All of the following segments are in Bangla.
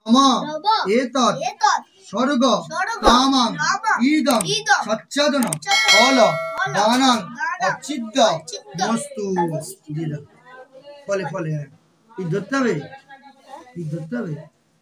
नम एतत् स्वर्ग कामं इदं सच्चदन फल दानं अच्छिद्य वस्तु फले फले धरते হবে ধরতে হবে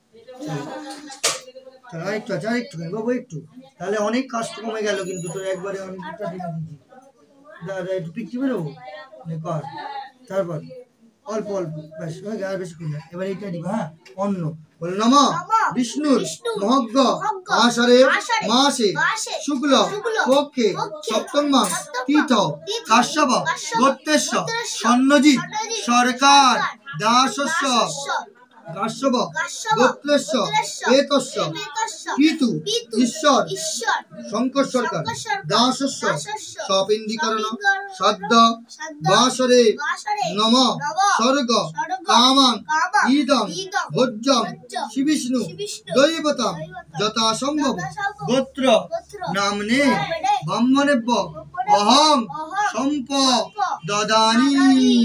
একটু বাবু একটু তাহলে অনেক কষ্ট কমে গেল কিন্তু তোর একবারে অনেকটা দিন দিচ্ছি দাদা একটু পিকটি বেরোবো কর তারপর অল্প অল্প ব্যাস হয়ে গেল আর বেশি করি না এবার এইটা দিব হ্যাঁ অন্ন বল নম বিষ্ণুর মহগ্গ আষাঢ়ে মাসে শুক্ল পক্ষে সপ্তমা তীর্থ কাশ্যপ গোত্রেশ্ব সন্নজিৎ সরকার দাসস্য কাশ্যপ গোত্রেশ্ব এতস্য পিতু ঈশ্বর শঙ্কর সরকার দাসস্য সপিণ্ডীকরণ সদ্য বাসরে নম স্বর্গ কামং ইদং ভোজ্যং শ্রীবিষ্ণু দৈবতম যথা সম্ভব গোত্র নামনে ব্রাহ্মণেভ্য অহং সম্প দদানি।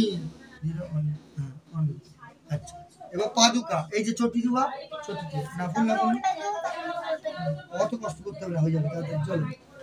আচ্ছা এবার পাদুকা এই যে চটি দিবা চটি না ফুল না ফুল অত কষ্ট করতে হবে হয়ে যাবে তাড়াতাড়ি চলো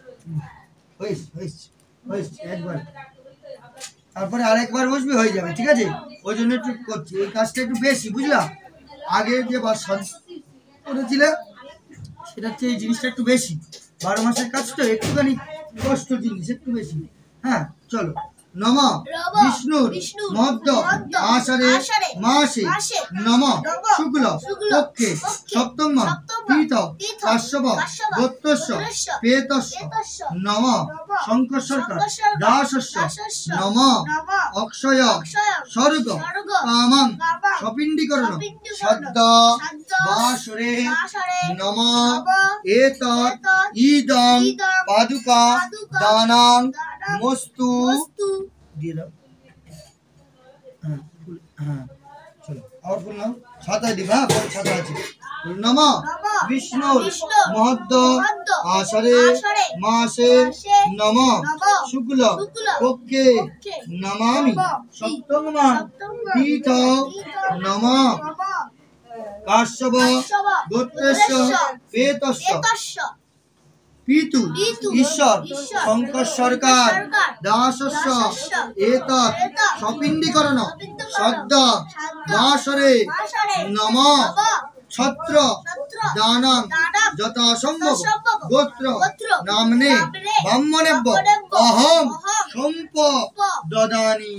হইস একবার তারপরে আরেকবার বসবে হয়ে যাবে ঠিক আছে ওই জন্য একটু করছি এই কাজটা একটু বেশি বুঝলা আগে যে বাসন করেছিলে সেটা হচ্ছে এই জিনিসটা একটু বেশি 12 মাসের কাজ তো একটুখানি কষ্ট জিনিস একটু বেশি হ্যাঁ চলো নম বিষ্ণুর মধ্য আষাঢ়ে মাসে নম শুক্ল পক্ষে সপ্তমা তীর্থ কাশ্যপ গোত্রস্য পেতস্য নম শঙ্কর সরকার দাসস্য নম অক্ষয় স্বর্গ কামং সপিণ্ডীকরণ সদ্য বাসরে নম এতৎ ইদং পাদুকা দানাং মস্তু দিয়ে দাও হ্যাঁ চলো আর ফুল নাও ছাতায় দিবা বড় ছাতা আছে নম বিষ্ণুর মহদ্দ আষাঢ়ে মাসে নম শুক্ল পক্ষে নমামি সপ্তমা তীর্থ নম কাশ্যপ গোত্রেশ্য পেতস্য পিতু ঈশ্বর শঙ্কর সরকার দাসস্য এতৎ সপিণ্ডীকরণ সদ্য বাসরে নম ছত্র দানং যথা সম্ভব গোত্র নামনে ব্রাহ্মণেভ্য অহং সম্প দদানি।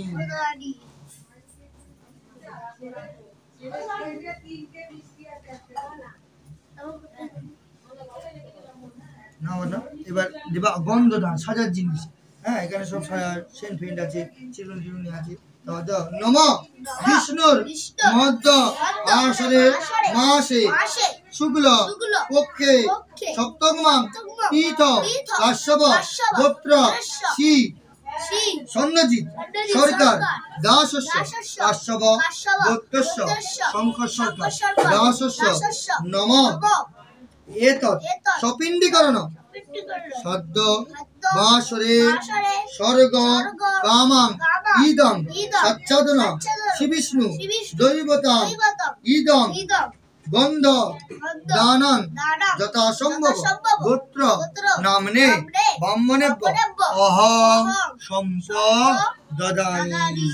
না এবার দিবা গন্ধদান সাজার জিনিস হ্যাঁ এখানে সব সাজার সেন্ট ফেন্ট আছে চিরুনি আছে নম বিষ্ণুর মধ্য আষাঢ়ে মাসে শুক্ল পক্ষে সপ্তমা তীর্থ কাশ্যপ গোত্র শ্রী সন্নজিৎ সরকার দাসস্য কাশ্যপ গোত্রস্য শঙ্কর সরকার দাসস্য নম এতৎ সপিণ্ডীকরণ সদ্য বাসরে স্বর্গ কামং ইদং সচ্চদন শ্রীবিষ্ণু দৈবতম ইদং গন্ধ দানং যথা সম্ভব গোত্র নামনে ব্রাহ্মণেভ্য অহং সম্প দদামি।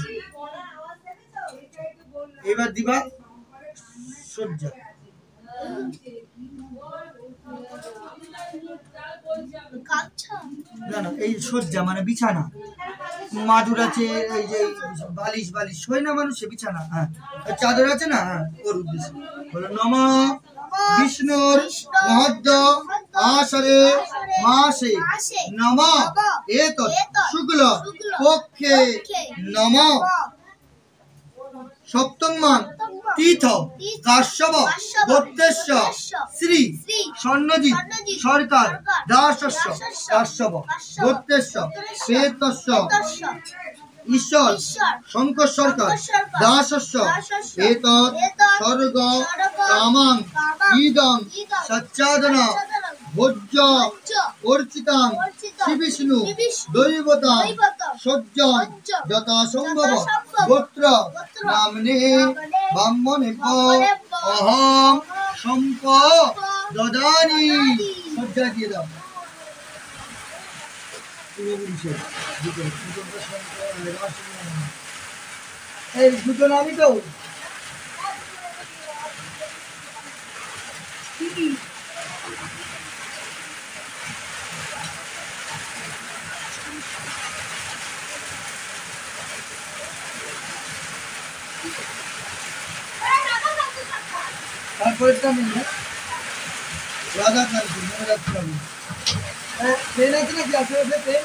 এবার দিবা সজ্জা না না এই সজ্জা মানে বিছানা মাদুর আছে এই যে বালিশ শোয় না মানুষে বিছানা হ্যাঁ চাদর আছে না হ্যাঁ ওর উদ্দেশ্যে বলো নম বিষ্ণুর মহদ্দ আষাঢ়ে মাসে নম এতৎ শুক্ল পক্ষে নম সপ্তমা তীর্থ কাশ্যপ গোত্রেশ্য শ্রী সন্নজিৎ সরকার দাসস্য কাশ্যপ গোত্রেশ্য পেতস্য ঈশ্বর শঙ্কর সরকার দাসস্য এতৎ স্বর্গ কামং ইদং সচ্চাদন ভোজ্য অর্চিতাং শ্রী বিষ্ণু দৈবতাম সজ্জন যথা সম্ভব গোত্র নামনে ব্রাহ্মণে অহম সম্প দদানি। সজ্জা দিয়ে দাও। এই দুটো নামই তো তারপরে রাধা কান্তি মনে রাখতে হবে। ট্রেন আছে নাকি আশেপাশে ট্রেন?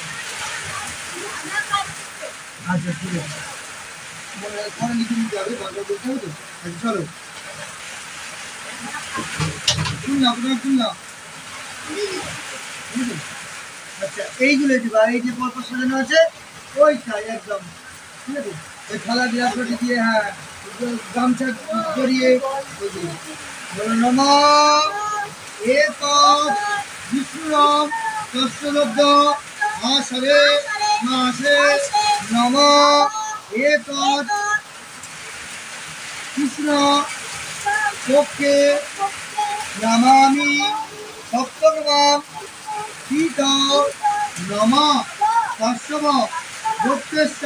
আচ্ছা ঠিক আছে, মনে রাখতে লিখে নিতে হবে, বাংলা বলতে হবে তো। আচ্ছা চলো শুনলাম, আপনার শুনলাম। আচ্ছা এইগুলো দিবা, এই যে পরপর সাজানো আছে ওইটাই একদম ঠিক আছে। ওই থালা গ্লাসটি দিয়ে হ্যাঁ গামছা জড়িয়ে বলো নম এক বিষ্ণুরম তস্যলব্ধ আষাঢ়ে মাসে নম এক কৃষ্ণ পক্ষে নামামি সপ্তমম শীত নম কাশ্যপ গোত্রেশ্ব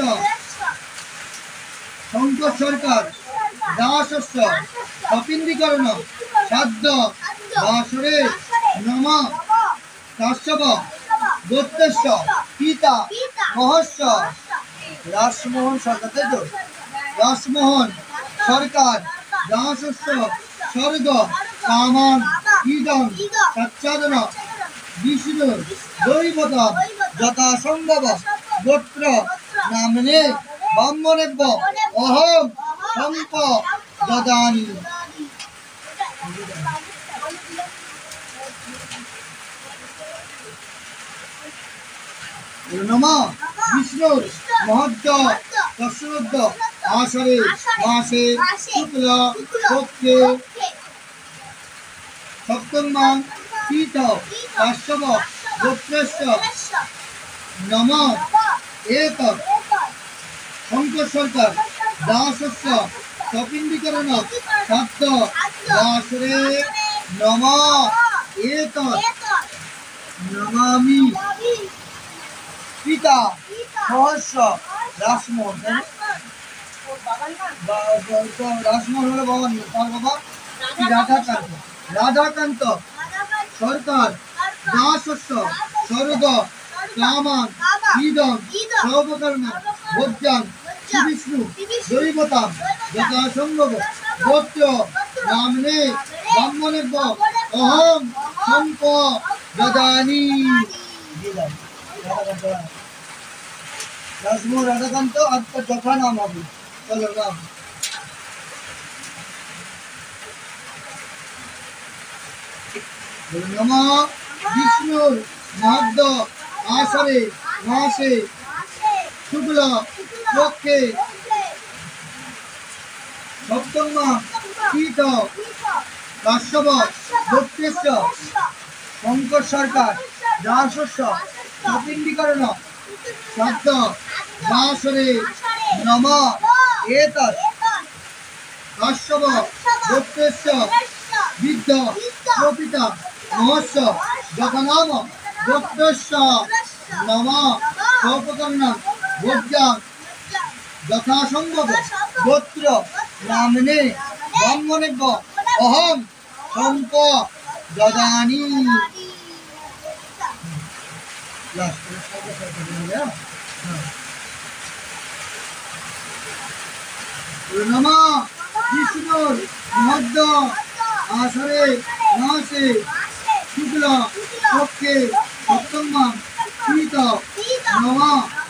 শঙ্কর সরকার দাসস্য কপিন্দীকরণ সাধ্য বাসরে নম কাশ্যপ গোত্রেশ্ব পিতা মহস্য রাসমোহন সরকার, তাই তো? রাসমোহন সরকার দাসস্য স্বর্গ কামান ইদম সচ্চাদন বিষ্ণু দৈবতম যথা সম্ভব গোত্র নামনে ব্রাহ্মণেভ্য অহম সম্প দদানি। নমঃ বিষ্ণুর মহত্ব তস্যলব্ধ আষাঢ়ে মাসে শুক্ল পক্ষে সপ্তমম শীত কাশ্যপ গোত্রেশ্ব নম এক শঙ্কর সরকার দাসস্য কপিন্দীকরণ সাধ্য বাসরে নম এক নমামি পিতা সহস্য রাসমোহন। রাসমোহন হলো বাবার নাম, তার বাবা রাধাকান্ত। রাধাকান্ত সরকার দাসস্য স্বর্গ কামান ইদম সর্বকর্ণ ভোজ্যান শ্রী বিষ্ণু দৈবতাম যথা সম্ভব গোত্র নামনে ব্রাহ্মণেভ্য অহম সম্প দদানি। রাসমোহন রাধাকান্ত আর তার যথা নাম হবে। চলো নাম নম বিষ্ণুর মহত্ব আষাঢ়ে মাসে শুক্ল পক্ষে সপ্তমম শীত কাশ্যপ গোত্রেশ্ব শঙ্কর সরকার দাসস্য কপিন্দীকরণ সাধ্য বাসরে নম এতৎ কাশ্যপ গোত্রেশ্ব বিদ্ধ প্রপিতা মহস্য জগনাম গোত্রস্য নম সর্বকর্ণ ভোজ্যান যথা সম্ভব গোত্র নামনে ব্রাহ্মণেভ্য অহম সম্প দদানি। নমঃ বিষ্ণুর মহত্ব আষাঢ়ে মাসে শুক্ল পক্ষে সপ্তমম শীত নম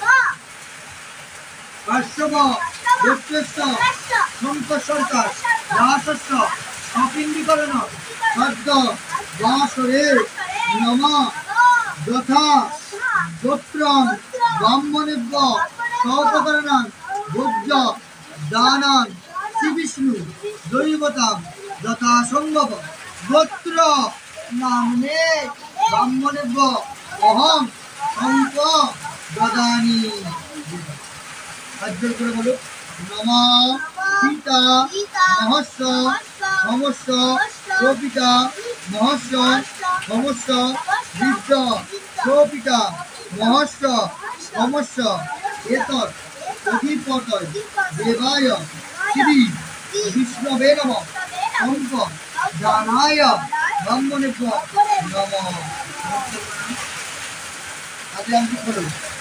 কাশ্যপ গোত্রেশ্ব শঙ্কর সরকার দাসস্য কপিন্দীকরণ সাধ্য বাসরে নম যথা গোত্রং ব্রাহ্মণেভ্য সহোপকরণাং ভোজ্য দানাং শ্রী বিষ্ণু দৈবতাম যথা সম্ভব গোত্র নামনে ব্রাহ্মণেভ্য অহম শঙ্খ দদানি। হাতজোড় করে বলো নমঃ পিতা মহস্য সমস্য প্রপিতা মহস্য সমস্য বিদ্য প্রপিতা মহস্য সমস্য এতৎ অধিপতয় দেবায় শ্রী বিষ্ণবে নমঃ শঙ্খ দানায় ব্রহ্মণেভ্যো নমঃ। আগে আমি বলবো